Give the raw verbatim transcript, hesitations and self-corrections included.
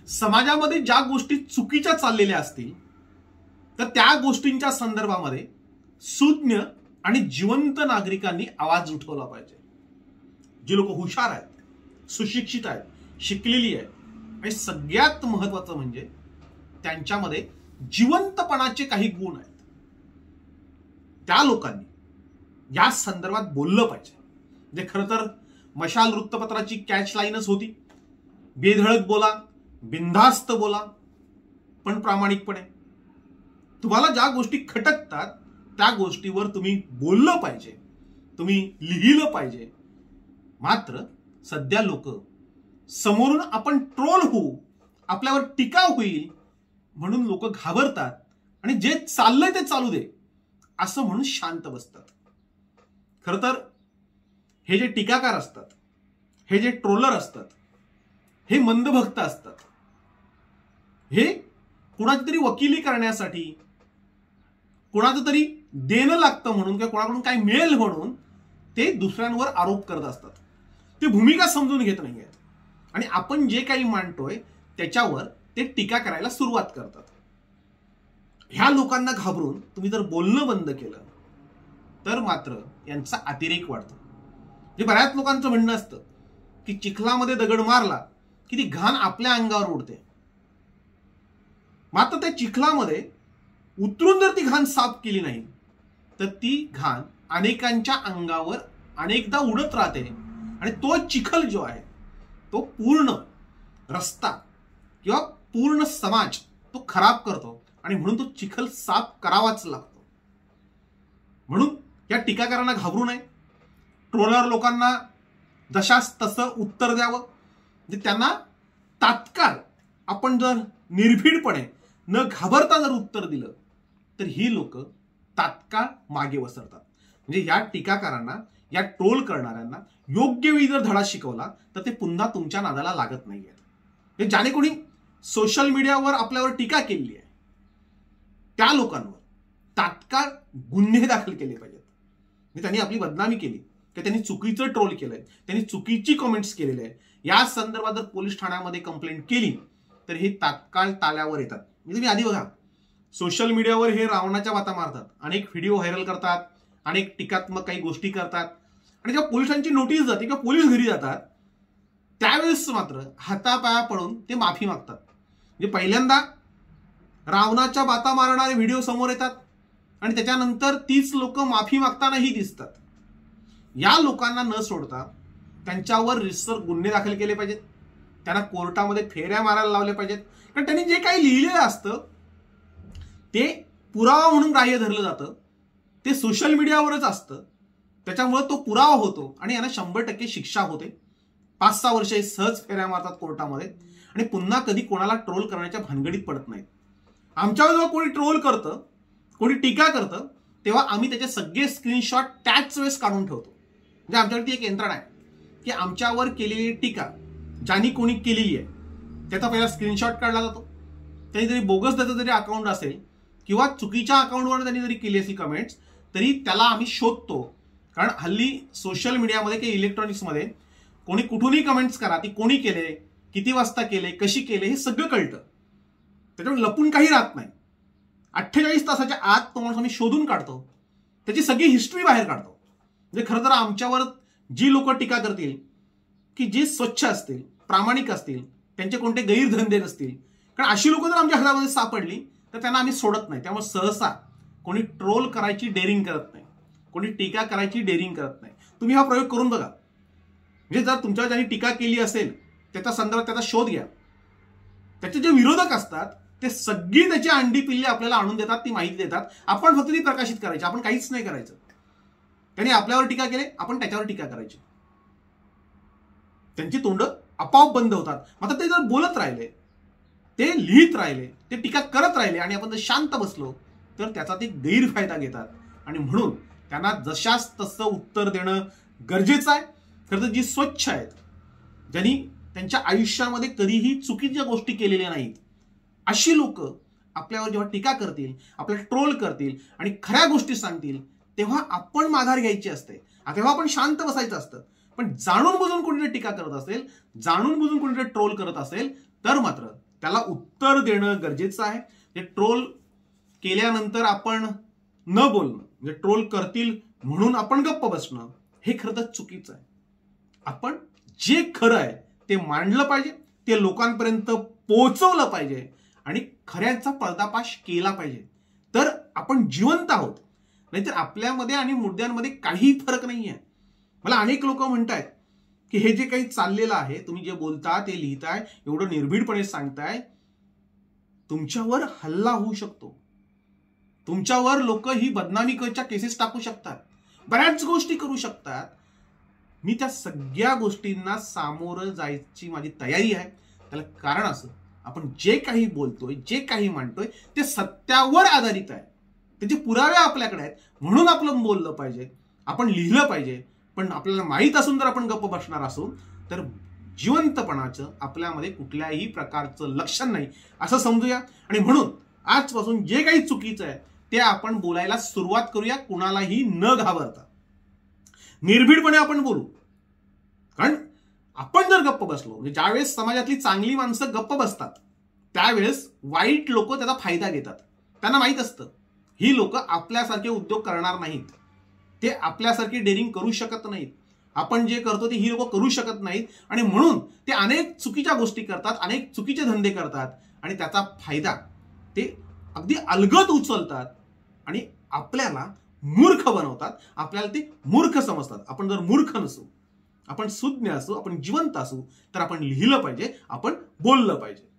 समाजामध्ये ज्या गोष्टी चुकीच्या चाललेल्या असतील तर त्या गोष्टींच्या संदर्भामध्ये सुज्ञ आणि जिवंत नागरिकांनी आवाज उठवला पाहिजे. जी लोक हुशार आहेत, सुशिक्षित आहेत, शिकलेली आहेत आणि सगळ्यात महत्वाचं म्हणजे त्यांच्यामध्ये जिवंतपणाचे काही गुण आहेत, त्या लोकांनी या संदर्भात बोललं पाहिजे. म्हणजे खरं तर मशाल वृत्तपत्राची कॅच लाईनच होती, बेधडक बोला, बिनधास्त बोला, पण प्रामाणिकपणे. तुम्हाला ज्या गोष्टी खटकतात त्या गोष्टीवर तुम्ही बोललं पाहिजे, तुम्ही लिहिलं पाहिजे. मात्र सध्या लोक समोरून आपण ट्रोल होऊ, आपल्यावर टीका होईल म्हणून लोक घाबरतात आणि जे चाललंय ते चालू दे असं म्हणून शांत बसतात. खरं तर हे जे टीकाकार असतात, हे जे ट्रोलर असतात, हे मंदभक्त असतात. हे कुणाची तरी वकिली करण्यासाठी, कुणाचं तरी देणं लागतं म्हणून किंवा कोणाकडून काय मिळेल म्हणून ते दुसऱ्यांवर आरोप करत असतात. ते भूमिका समजून घेत नाही आहेत आणि आपण जे काही मांडतोय त्याच्यावर ते टीका करायला सुरुवात करतात. ह्या लोकांना घाबरून तुम्ही जर बोलणं बंद केलं तर मात्र यांचा अतिरेक वाढतो. जे बऱ्याच लोकांचं म्हणणं असतं की चिखलामध्ये दगड मारला की ती घाण आपल्या अंगावर उडते. मात्र त्या चिखलामध्ये उतरून जर ती घाण साफ केली नाही तर ती घाण अनेकांच्या अंगावर अनेकदा उडत राहते आणि तो चिखल जो आहे तो पूर्ण रस्ता किंवा पूर्ण समाज तो खराब करतो आणि म्हणून तो चिखल साफ करावाच लागतो. म्हणून या टीकाकारांना घाबरू नये. ट्रोलर लोकांना जशास तसं उत्तर द्यावं. म्हणजे त्यांना तात्काळ आपण जर निर्भीडपणे न घाबरता जर उत्तर दिलं तर ही लोक तात्काळ मागे वसरतात. म्हणजे या टीकाकारांना, या ट्रोल करणाऱ्यांना योग्य वेळी जर धडा शिकवला तर ते पुन्हा तुमच्या नादाला लागत नाहीये. ज्याने कोणी सोशल मीडियावर आपल्यावर टीका केली आहे त्या लोकांवर तात्काळ गुन्हे दाखल केले पाहिजेत. त्यांनी आपली बदनामी केली, की त्यांनी चुकीचं ट्रोल केलंय, त्यांनी चुकीची कमेंट्स केलेले आहे, या संदर्भात जर पोलीस ठाण्यामध्ये कंप्लेंट केली तर हे तात्काळ ताल्यावर येतात. म्हणजे तुम्ही आधी बघा, सोशल मीडियावर हे रावणाच्या बाता मारतात, अनेक व्हिडिओ व्हायरल करतात, अनेक टीकात्मक काही गोष्टी करतात आणि जेव्हा पोलिसांची नोटीस जाते किंवा पोलीस घरी जातात त्यावेळेस मात्र हातापाया पडून ते माफी मागतात. म्हणजे पहिल्यांदा रावणाच्या बाता मारणारे व्हिडिओ समोर येतात आणि त्याच्यानंतर तीच लोक माफी मागतानाही दिसतात. या लोकांना न सोडता त्यांच्यावर रितसर गुन्हे दाखल केले पाहिजेत, त्यांना कोर्टामध्ये फेऱ्या मारायला लावल्या पाहिजेत. कारण त्यांनी जे काही लिहिलेलं असतं ते पुरावा म्हणून ग्राह्य धरलं जातं, ते सोशल मीडियावरच असतं, त्याच्यामुळे तो पुरावा होतो आणि यांना शंभर टक्के शिक्षा होते. पाच सहा वर्ष सहज फेऱ्या मारतात कोर्टामध्ये आणि पुन्हा कधी कोणाला ट्रोल करण्याच्या भानगडीत पडत नाहीत. आमच्यावर जेव्हा कोणी ट्रोल करतं, कोणी टीका करतं, तेव्हा आम्ही त्याचे सगळे स्क्रीनशॉट त्याच वेळेस काढून ठेवतो. म्हणजे आमच्यावरती एक यंत्रणा आहे की आमच्यावर केलेली टीका ज्यांनी कोणी केलेली आहे त्याचा पहिला स्क्रीनशॉट काढला जातो. त्यांनी जरी बोगस त्याचं जरी अकाउंट असेल किंवा चुकीच्या अकाउंटवर त्यांनी जरी केली असेल कमेंट्स तरी त्याला आम्ही शोधतो. कारण हल्ली सोशल मीडियामध्ये किंवा इलेक्ट्रॉनिक्समध्ये कोणी कुठूनही कमेंट्स करा, ती कोणी केले, किती वाजता केले, कशी केले, हे सगळं कळतं. त्याच्यामुळे लपून काही राहत नाही. अठ्ठेचाळीस तासाच्या आत तो माणूस आम्ही शोधून काढतो, त्याची सगळी हिस्ट्री बाहेर काढतो. म्हणजे खरं तर आमच्यावर जी लोक टीका करतील की जे स्वच्छ असतील, प्रामाणिक असतील, त्यांचे कोणते गैरधंदे नसतील, कारण अशी लोक जर आमच्या हातामध्ये सापडली तर त्यांना आम्ही सोडत नाही. त्यामुळे सहसा कोणी ट्रोल करायची डेअरिंग करत नाही, कोणी टीका करायची डेअरिंग करत नाही. तुम्ही हा प्रयोग करून बघा. म्हणजे जर तुमच्यावर ज्यांनी टीका केली असेल त्याच्या संदर्भात त्याचा शोध घ्या. त्याचे जे विरोधक असतात ते सगळी त्याची अंडी पिल्ली आपल्याला आणून देतात, ती माहिती देतात. आपण फक्त ती प्रकाशित करायची, आपण काहीच नाही करायचं. त्यांनी आपल्यावर टीका केली, आपण त्याच्यावर टीका करायची. त्यांची तोंड आपोआप बंद होतात. मात्र ते जर बोलत राहिले, ते लिहित राहिले, ते टीका करत राहिले आणि आपण जर शांत बसलो तर त्याचा ते गैरफायदा घेतात आणि म्हणून त्यांना जशास तसं उत्तर देणं गरजेचं आहे. खरं तर जी स्वच्छ आहेत, ज्यांनी त्यांच्या आयुष्यामध्ये कधीही चुकीच्या गोष्टी केलेल्या नाहीत, अशी लोक आपल्यावर जेव्हा टीका करतील, आपल्याला ट्रोल करतील आणि खऱ्या गोष्टी सांगतील तेव्हा आपण माघार घ्यायची असते, तेव्हा आपण शांत बसायचं असतं. पण जाणून बुजून कोणीतरी टीका करत असेल, जाणून बुजून कोणीतरी ट्रोल करत असेल तर मात्र त्याला उत्तर देणं गरजेचं आहे. जे ट्रोल केल्यानंतर आपण न बोलणं, म्हणजे ट्रोल करतील म्हणून आपण गप्प बसणं, हे खरं तर चुकीचं आहे. आपण जे खरं आहे ते मांडलं पाहिजे, ते लोकांपर्यंत पोहोचवलं पाहिजे आणि खऱ्याचा पर्दाफाश केला पाहिजे. तर आपण जिवंत आहोत. नाहीतर आपल्यामध्ये आणि मुद्द्यांमध्ये काही फरक नाही आहे. मला अनेक लोक म्हणतायत की हे जे काही चाललेलं आहे, तुम्ही जे बोलता ते लिहिताय, एवढं निर्भीडपणे सांगताय, तुमच्यावर हल्ला होऊ शकतो, तुमच्यावर लोक ही बदनामीच्या केसेस टाकू शकतात, बऱ्याच गोष्टी करू शकतात. मी त्या सगळ्या गोष्टींना सामोरं जायची माझी तयारी आहे. त्याला कारण असं, आपण जे काही बोलतोय, जे काही मांडतोय ते सत्यावर आधारित आहे, त्याचे पुरावे आपल्याकडे आहेत, म्हणून आपलं बोललं पाहिजे, आपण लिहिलं पाहिजे. पण आपल्याला माहीत असून जर आपण गप्प बसणार असू तर जिवंतपणाचं आपल्यामध्ये कुठल्याही प्रकारचं लक्षण नाही असं समजूया. आणि म्हणून आजपासून जे काही चुकीचं आहे ते आपण बोलायला सुरुवात करूया, कुणालाही न घाबरता निर्भीडपणे आपण बोलू. कारण आपण जर गप्प बसलो, म्हणजे ज्यावेळेस समाजातली चांगली माणसं गप्प बसतात त्यावेळेस वाईट लोक त्याचा फायदा घेतात. त्यांना माहित असतं ही लोक आपल्यासारखे उद्योग करणार नाहीत, ते आपल्यासारखी डेअरिंग करू शकत नाहीत, आपण जे करतो ते ही लोक करू शकत नाहीत, आणि म्हणून ते अनेक चुकीच्या गोष्टी करतात, अनेक चुकीचे धंदे करतात आणि त्याचा फायदा ते अगदी अलगद उचलतात आणि आपल्याला मूर्ख बनवतात. आपल्याला ते मूर्ख समजतात. आपण जर मूर्ख नसू, आपण सुज्ञ असू, आपण जिवंत असू तर आपण लिहिलं पाहिजे, आपण बोललं पाहिजे.